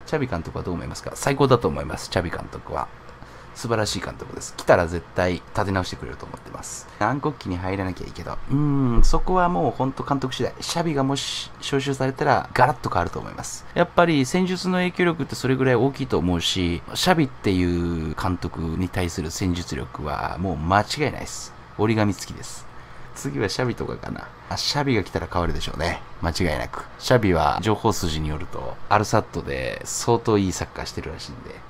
チャビ監督はどう思いますか？最高だと思います。チャビ監督は素晴らしい監督です。来たら絶対立て直してくれると思ってます。暗黒期に入らなきゃいいけど、そこはもう本当監督次第。シャビがもし招集されたらガラッと変わると思います。やっぱり戦術の影響力ってそれぐらい大きいと思うし、シャビっていう監督に対する戦術力はもう間違いないです。折り紙付きです。次はシャビとかかな。シャビが来たら変わるでしょうね。間違いなく。シャビは情報筋によると、アルサッドで相当いいサッカーしてるらしいんで、